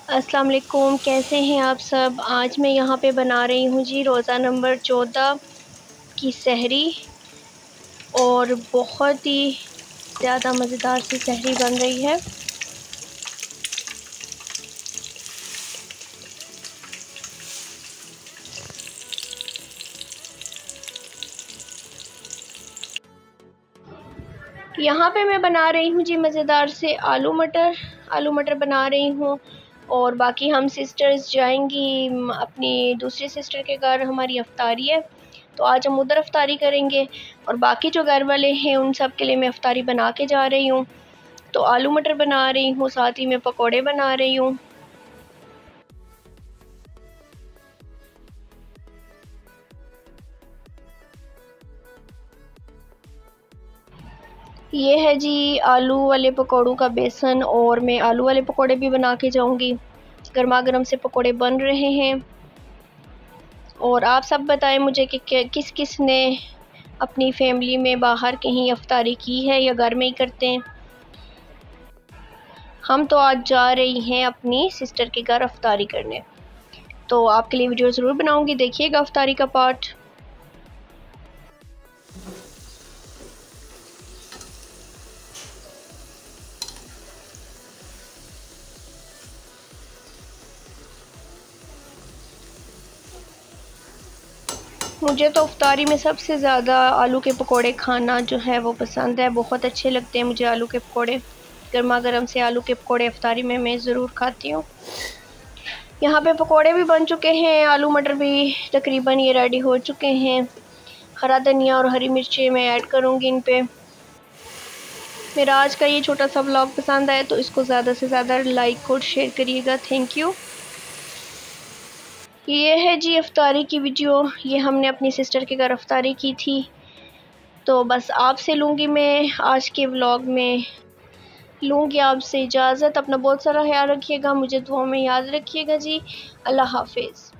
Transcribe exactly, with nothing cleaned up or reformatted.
अस्सलाम वालेकुम, कैसे हैं आप सब। आज मैं यहाँ पे बना रही हूँ जी रोज़ा नंबर चौदह की सहरी, और बहुत ही ज़्यादा मज़ेदार सी सहरी बन रही है। यहाँ पे मैं बना रही हूँ जी मज़ेदार से आलू मटर आलू मटर बना रही हूँ। और बाकी हम सिस्टर्स जाएंगी अपनी दूसरी सिस्टर के घर, हमारी अफ्तारी है, तो आज हम उधर अफ्तारी करेंगे। और बाकी जो घर वाले हैं उन सब के लिए मैं अफ्तारी बना के जा रही हूँ। तो आलू मटर बना रही हूँ, साथ ही में पकोड़े बना रही हूँ। ये है जी आलू वाले पकौड़ों का बेसन, और मैं आलू वाले पकोड़े भी बना के जाऊंगी। गर्मा गर्म से पकोड़े बन रहे हैं। और आप सब बताएं मुझे कि किस किस ने अपनी फैमिली में बाहर कहीं अफ्तारी की है या घर में ही करते हैं। हम तो आज जा रही हैं अपनी सिस्टर के घर अफ्तारी करने, तो आपके लिए वीडियो ज़रूर बनाऊंगी, देखिएगा अफ्तारी का पार्ट। मुझे तो अफ्तारी में सबसे ज़्यादा आलू के पकोड़े खाना जो है वो पसंद है, बहुत अच्छे लगते हैं मुझे आलू के पकोड़े। गर्मा गर्म से आलू के पकोड़े अफ्तारी में मैं ज़रूर खाती हूँ। यहाँ पे पकोड़े भी बन चुके हैं, आलू मटर भी तकरीबन ये रेडी हो चुके हैं। हरा धनिया और हरी मिर्ची मैं ऐड करूँगी इन पे। मेरा आज का ये छोटा सा व्लॉग पसंद आए तो इसको ज़्यादा से ज़्यादा लाइक और शेयर करिएगा, थैंक यू। ये है जी अफ्तारी की वीडियो, ये हमने अपनी सिस्टर के घर अफ्तारी की थी। तो बस आपसे लूँगी मैं आज के व्लॉग में लूँगी आपसे इजाज़त। अपना बहुत सारा ख्याल रखिएगा, मुझे दुआ में याद रखिएगा जी। अल्लाह हाफिज़।